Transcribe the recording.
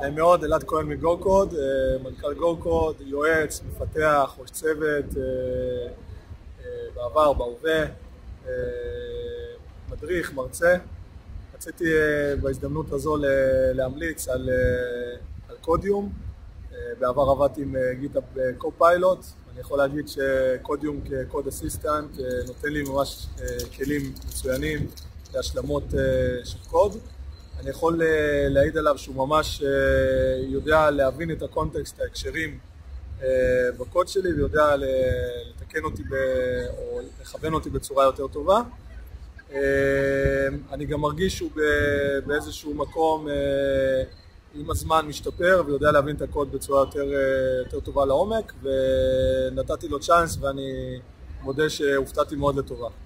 נעים מאוד, אלעד כהן מגו-קוד, מנכ"ל גו-קוד, יועץ, מפתח, ראש צוות, בעבר, בהווה, מדריך, מרצה. רציתי בהזדמנות הזו להמליץ על קודיום. בעבר עבדתי עם גיטהאב קופיילוט. אני יכול להגיד שקודיום כקוד אסיסטנט נותן לי ממש כלים מצוינים להשלמות של קוד. אני יכול להעיד עליו שהוא ממש יודע להבין את הקונטקסט, ההקשרים בקוד שלי, ויודע לתקן אותי או לכוון אותי בצורה יותר טובה. אני גם מרגיש שהוא באיזשהו מקום עם הזמן משתפר ויודע להבין את הקוד בצורה יותר טובה לעומק, ונתתי לו צ'אנס ואני מודה שהופתעתי מאוד לטובה.